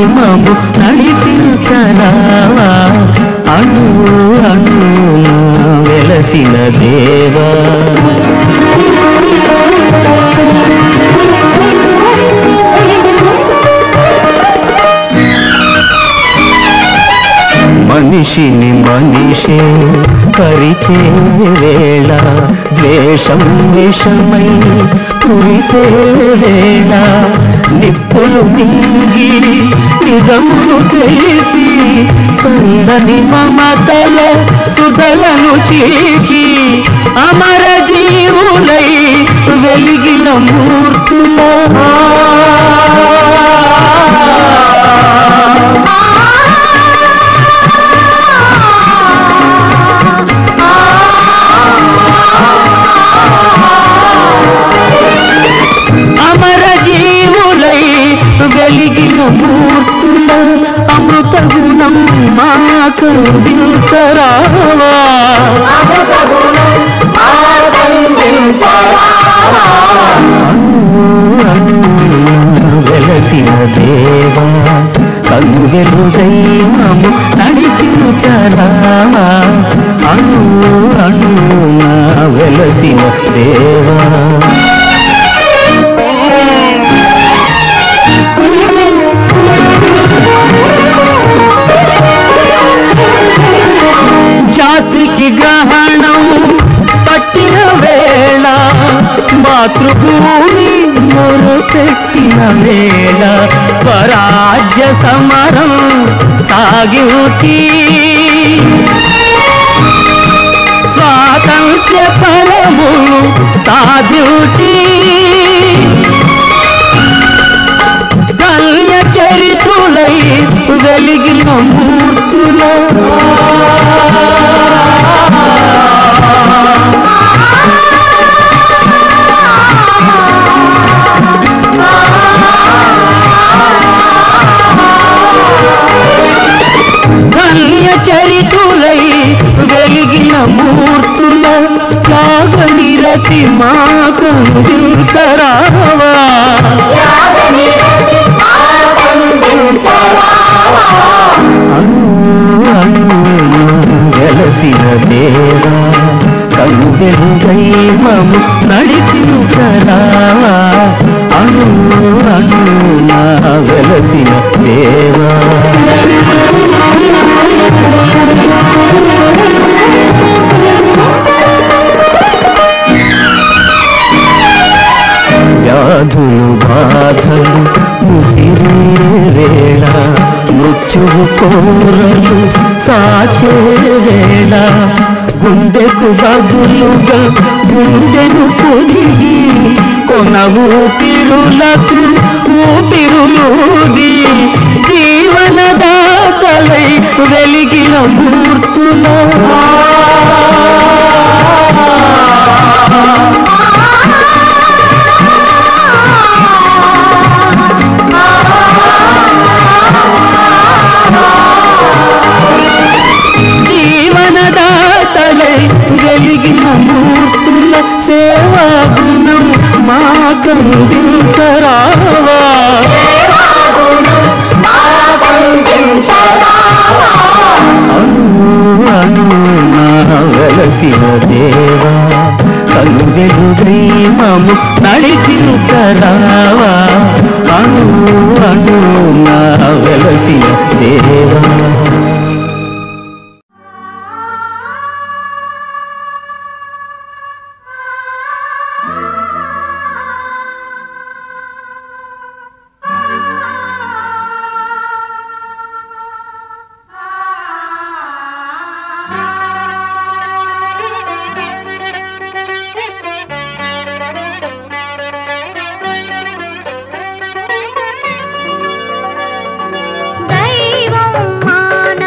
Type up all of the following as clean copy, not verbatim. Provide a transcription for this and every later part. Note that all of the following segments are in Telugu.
మము నడిపించరావా అణు అణున వెలసిన దేవా. మనిషిని మనిషే పరిచే వేళ ద్వేషం విషమై కురిసే వేళ నిప్పులు మింగి నిజమును తెలిపి సందని మమతల సుధలను చీకి అమర జీవులై వెలిగిన మూర్తులా. వెలిగిన మూర్తుల అమృత గుణం మాకందించరావా వెలసిన దేవా కను వెలుగై మము నడిపించరావా అణు అణున వెలసిన దేవా. జాతికి గ్రహణం పట్టిన వేళ మాతృభూమి మొరపెట్టిన వేళ స్వరాజ్య సమరం సాగించి స్వాతంత్ర్య ఫలము సాధించి ధన్య చరితులై వెలిగిన మూర్తుల. ధన్య చరితులై వెలిగిన మూర్తుల త్యాగ నిరతి మాకందించరావా వెలసిన దేవా కను వెలుగై మము నడిపించరావా అణు అణున వెలసిన దేవా. వ్యాధులు బాధలు ముసిరే వేళ మృత్యువు కోరలు సాచే వేళ గుండెకు బదులుగా గుండెను పొడిగి కొన ఊపిరులకు ఊపిరులూది జీవనదాతలై వెలిగిన మూర్తులా. వెలిగిన మూర్తుల సేవా గుణం మాకందించరావా అణు అణున వెలసిన దేవా కను వెలుగై మము నడిపించరావా అణు అణున వెలసిన దేవా. దైవం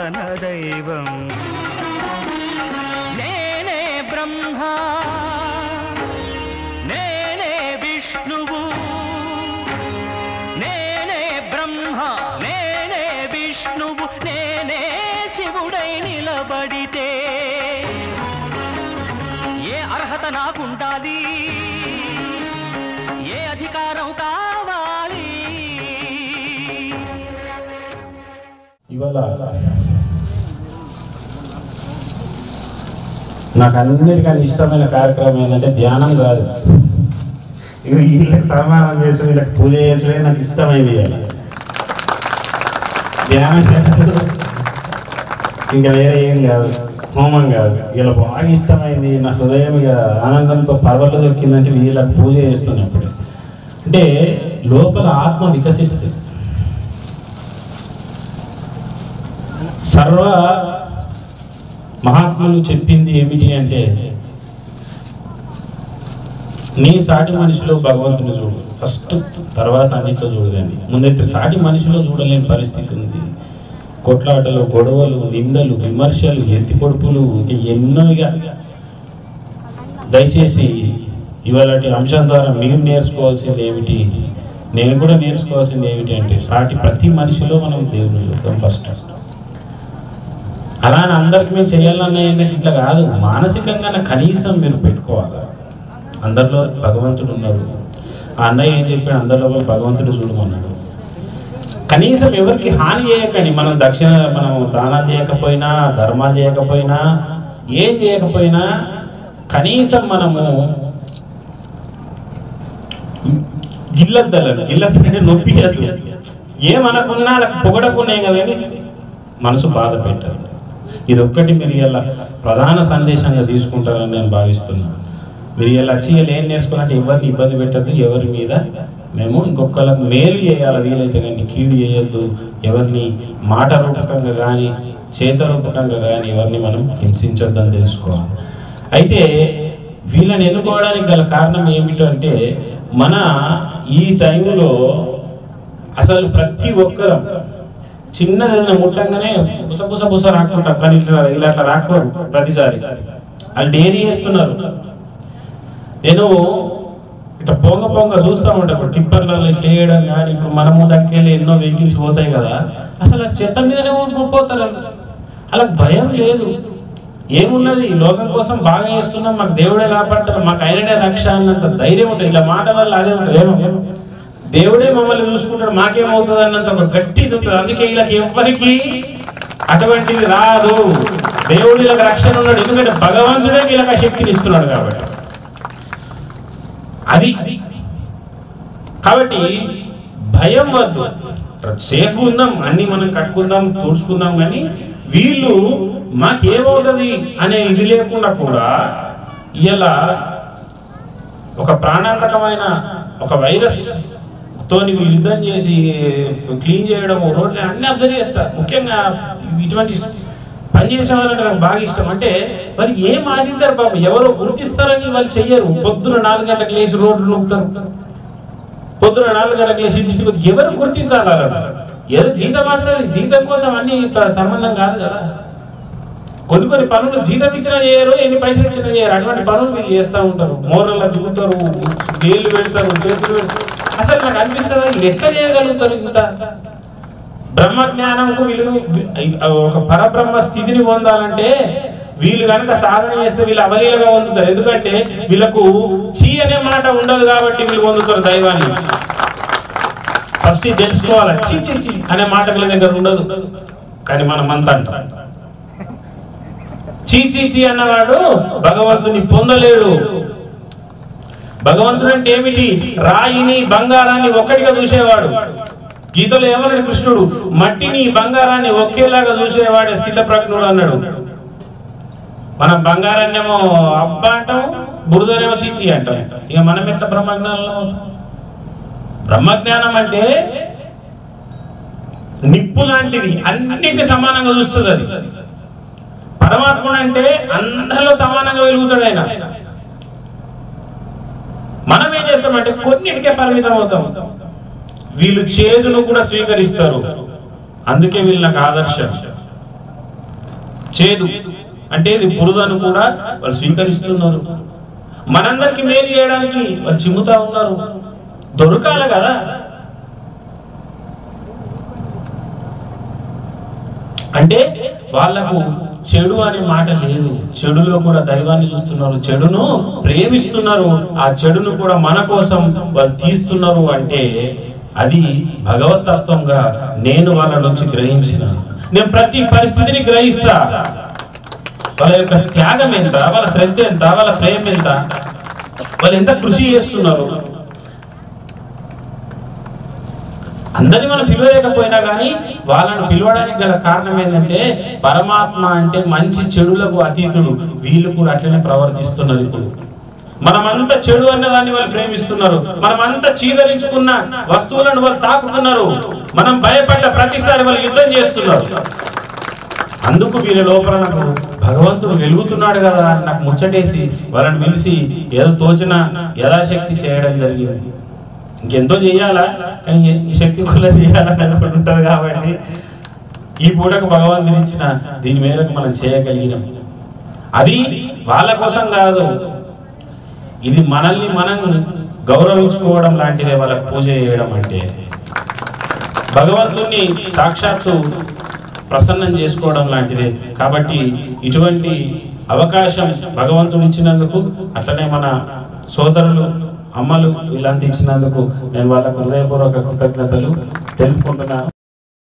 సనాతన దైవం. నేనే బ్రహ్మ, నేనే విష్ణువు, నేనే బ్రహ్మ, నేనే విష్ణువు, నేనే శివుడై నిలబడితే ఏ అర్హత నాకుండాలి, ఏ అధికారం కావాలి? ఇవాళ నాకు అన్నిటికన్నా ఇష్టమైన కార్యక్రమం ఏంటంటే ధ్యానం కాదు, వీళ్ళకి సన్మానం చేసి వీళ్ళకి పూజ చేసే నాకు ఇష్టమైంది. ధ్యానం ఇంకా వేరే ఏం కాదు, హోమం కాదు. వీళ్ళ బాగా ఇష్టమైంది, నా హృదయం ఇక ఆనందంతో పర్వతం దొక్కిందంటే వీళ్ళకి పూజ చేస్తున్నప్పుడు. అంటే లోపల ఆత్మ వికసిస్తుంది. సర్వ మహాత్ములు చెప్పింది ఏమిటి అంటే, నీ సాటి మనిషిలో భగవంతుని చూడు ఫస్ట్, తర్వాత అన్నిట్లో చూడదండి. ముందైతే సాటి మనిషిలో చూడలేని పరిస్థితి ఉంది. కొట్లాటలు, గొడవలు, నిందలు, విమర్శలు, ఎత్తి పొడుపులు, ఎన్నో. దయచేసి ఇవాళ అంశం ద్వారా మీరు నేర్చుకోవాల్సింది ఏమిటి, నేను కూడా నేర్చుకోవాల్సింది ఏమిటి అంటే, సాటి ప్రతి మనిషిలో మనం దేవుని చూద్దాం ఫస్ట్. అలా అందరికి మేము చేయాలన్న ఇట్లా కాదు, మానసికంగా కనీసం మీరు పెట్టుకోవాలి. అందరిలో భగవంతుడు ఉన్నాడు. ఆ అన్నయ్య ఏం చెప్పాడు, అందరిలో భగవంతుడు చూడమన్నాడు. కనీసం ఎవరికి హాని చేయకండి. మనం దానాలు చేయకపోయినా, ధర్మాలు చేయకపోయినా, ఏం చేయకపోయినా కనీసం మనము గిల్లద్దంటే నొప్పి ఏమనకున్నా పొగడకున్నాయి కదండి, మనసు బాధ పెట్టారు. ఇది ఒక్కటి మీరు ఇలా ప్రధాన సందేశంగా తీసుకుంటారని నేను భావిస్తున్నాను. మీరు ఇలా వచ్చి ఇలా ఏం నేర్చుకున్నట్టు ఎవరిని ఇబ్బంది పెట్టద్దు, ఎవరి మీద మేము ఇంకొకళ్ళకి మేలు చేయాలి వీలైతే, కానీ కీడు చేయొద్దు. ఎవరిని మాట రూపకంగా కానీ చేత రూపకంగా కానీ ఎవరిని మనం హింసించొద్దని తెలుసుకోవాలి. అయితే వీళ్ళని ఎన్నుకోవడానికి గల కారణం ఏమిటంటే, మన ఈ టైంలో అసలు ప్రతి ఒక్కరం చిన్నది ఏదైనా ముట్టంగానే పుస రాకుంటాం, కానీ ఇలా అట్లా రాకోరు. ప్రతిసారి వాళ్ళు డైరీ చేస్తున్నారు. నేను ఇట్లా పొంగ చూస్తూ ఉంటాను. ఇప్పుడు టిప్పర్లలో ఇట్లా వేయడం కానీ, ఇప్పుడు మన ముందరికి వెళ్ళి ఎన్నో వెహికల్స్ పోతాయి కదా, అసలు చెత్త మీదనే పోతారు. అలా భయం లేదు, ఏమున్నది, లోకం కోసం బాగా చేస్తున్నాం, మాకు దేవుడే కాపాడుతున్నాం, మాకు ఆయననే రక్ష అన్నంత ధైర్యం ఉంటుంది. ఇలా మాటలలో అదే ఉంటుంది, ఏమో దేవుడే మమ్మల్ని చూసుకుంటాడు, మాకేమవుతుంది అన్నంత ఒక గట్టిది ఉంటుంది. అందుకే వీళ్ళకి ఎవ్వరికి అటువంటిది రాదు. దేవుడు వీళ్ళకి రక్షణ ఉన్నాడు, ఎందుకంటే భగవంతుడే వీళ్ళకి ఆ శక్తిని ఇస్తున్నాడు కాబట్టి. అది కాబట్టి భయం వద్దు, సేఫ్ ఉందాం, అన్ని మనం కట్టుకుందాం, తుడుచుకుందాం. కానీ వీళ్ళు మాకేమవుతుంది అనే ఇది లేకుండా కూడా ఇలా ఒక ప్రాణాంతకమైన ఒక వైరస్ తోని యుద్ధం చేసి క్లీన్ చేయడం, రోడ్లు అన్ని అబ్జర్వ్ చేస్తారు. ముఖ్యంగా ఇటువంటి పని చేసే వాళ్ళంటే నాకు బాగా ఇష్టం. అంటే మరి ఏం ఆశించారు పాపం, ఎవరో గుర్తిస్తారని వాళ్ళు చెయ్యరు. పొద్దున 4 గంటలకు లేచి రోడ్లు నొక్కుతారు, పొద్దున 4 గంటలకు లేచి ఇంటికి ఎవరు గుర్తించాలి? ఏదో జీతం వస్తుంది, జీతం కోసం అన్ని సంబంధం కాదు కదా. కొన్ని పనులు జీతం ఇచ్చినా చేయరు, ఎన్ని పైసలు ఇచ్చినా చేయరు. అటువంటి పనులు వీళ్ళు చేస్తూ ఉంటారు. మోరల్లో దిగుతారు, వేళ్ళు పెడతారు, చేతులు పెడతారు. అసలు నాకు అనిపిస్తుంది, వీళ్ళు ఎట్లా చేయగలుగుతారు ఇంత? బ్రహ్మజ్ఞానంకు వీళ్ళు ఒక పరబ్రహ్మ స్థితిని పొందాలంటే వీళ్ళు కనుక సాధన చేస్తే వీళ్ళు అవలీలగా పొందుతారు. ఎందుకంటే వీళ్ళకు చీ అనే మాట ఉండదు కాబట్టి వీళ్ళు పొందుతారు దైవాన్ని. ఫస్ట్ తెలుసుకోవాలి, చీ అనే మాట వీళ్ళ దగ్గర ఉండదు. కానీ మనం అంతా అంటాం, చీ అన్నవాడు భగవంతుని పొందలేడు. భగవంతుడు అంటే ఏమిటి? రాయిని బంగారాన్ని ఒక్కటిగా చూసేవాడు. గీతలో ఏమన్నాడు కృష్ణుడు? మట్టిని బంగారాన్ని ఒకేలాగా చూసేవాడే స్థితప్రజ్ఞుడు అన్నాడు. మనం బంగారాన్నేమో అబ్బా అంటాం, బురదనేమో చీచి అంటాం. ఇక మనం ఎట్లా బ్రహ్మజ్ఞానంలో? బ్రహ్మజ్ఞానం అంటే నిప్పు లాంటిది, అన్నిటిని సమానంగా చూస్తుంది అది. పరమాత్ముడు అంటే అందరిలో సమానంగా వెలుగుతాడు ఆయన. మనం ఏం చేస్తామంటే కొన్నిటికే పరిమితం అవుతాం. వీళ్ళు చేదును కూడా స్వీకరిస్తారు, అందుకే వీళ్ళు నాకు ఆదర్శం. చేదు అంటే ఇది బురదను కూడా వాళ్ళు స్వీకరిస్తున్నారు. మనందరికి మేలు చేయడానికి వాళ్ళు చిమ్ముతా ఉన్నారు. దొరకాలి కదా. అంటే వాళ్లకు చెడు అనే మాట లేదు. చెడులో కూడా దైవాన్ని చూస్తున్నారు, చెడును ప్రేమిస్తున్నారు. ఆ చెడును కూడా మన కోసం వాళ్ళు తీస్తున్నారు. అంటే అది భగవతత్వంగా నేను వాళ్ళ నుంచి గ్రహించిన. నేను ప్రతి పరిస్థితిని గ్రహిస్తా. వాళ్ళ యొక్క త్యాగం ఎంత, వాళ్ళ శ్రద్ధ ఎంత, వాళ్ళ ప్రేమ ఎంత, వాళ్ళు ఎంత కృషి చేస్తున్నారు. అందరినీ మనం పిలవలేకపోయినా కానీ వాళ్ళను పిలవడానికి గల కారణం ఏంటంటే పరమాత్మ అంటే మంచి చెడులకు అతీతుడు. వీళ్ళు కూడా అట్లనే ప్రవర్తిస్తున్నారు. ఇప్పుడు మనమంతా చెడు అన్నదాన్ని వాళ్ళు ప్రేమిస్తున్నారు. మనమంతా చీదరించుకున్న వస్తువులను వాళ్ళు తాకుతున్నారు. మనం భయపడ్డ ప్రతిసారి వాళ్ళు యుద్ధం చేస్తున్నారు. అందుకు వీళ్ళ లోపల నాకు భగవంతుడు వెలుగుతున్నాడు కదా అని నాకు ముచ్చటేసి వాళ్ళని పిలిచి ఏదో తోచిన యథాశక్తి చేయడం జరిగింది. ఇంకెంతో చేయాలా, కానీ ఈ శక్తి కూడా చేయాలనేది ఒకటి ఉంటుంది. కాబట్టి ఈ పూటకు భగవంతుని ఇచ్చిన దీని మేరకు మనం చేయగలిగినాం. అది వాళ్ళ కోసం కాదు, ఇది మనల్ని మనం గౌరవించుకోవడం లాంటిదే. వాళ్ళకు పూజ చేయడం అంటే భగవంతుని సాక్షాత్తు ప్రసన్నం చేసుకోవడం లాంటిదే. కాబట్టి ఇటువంటి అవకాశం భగవంతుడు ఇచ్చినందుకు, అట్లనే మన సోదరులు అమ్మలు వీళ్ళంతా ఇచ్చినందుకు నేను వాళ్ళకు హృదయపూర్వక కృతజ్ఞతలు తెలుపుకుంటున్నాను.